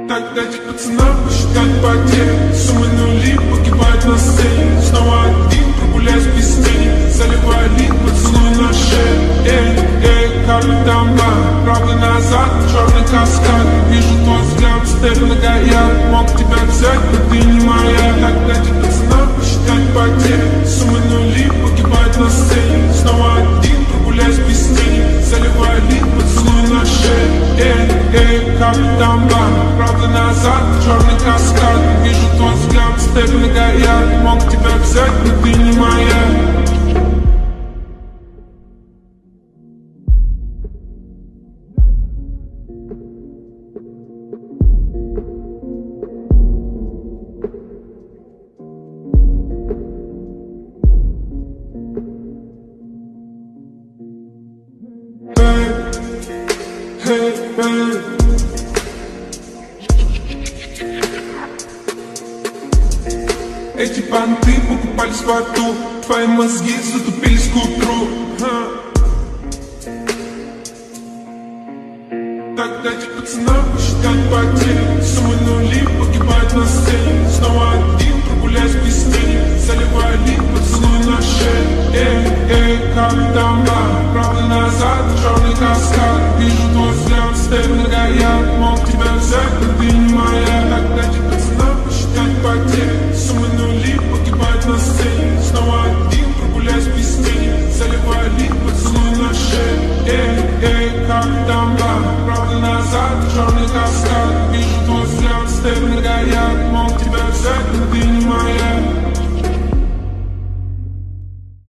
Так дайте пацанам посчитать потери. Суммы нули погибают на сцене. Снова один, прогуляюсь без тени. Заливая лик, поцелуй на шее. Капитан Блан, правда назад, черный каскад. Вижу твой взгляд, стель многояд. Мог тебя взять, но ты не моя. Так дайте пацанам посчитать потери. Суммы нули погибают на сцене. Снова один, прогуляюсь без тени. Заливая лик, поцелуй на шее. Капитан Блан, правда назад, черный каскад. Вижу твой взгляд, степь многояд. Мог тебя взять, но ты не моя. Эти понты покупались в аду. Твои мозги затупились к утру. Так дайте пацанам посчитать потери. Суммы нули погибают на сцене. Снова один, прогуляюсь без тени. Заливая лик, поцелуй на шее. Капитан Блан, правда назад, черный каскад. Вижу твой взгляд, степь многояд. Мог тебя взять, но ты не моя.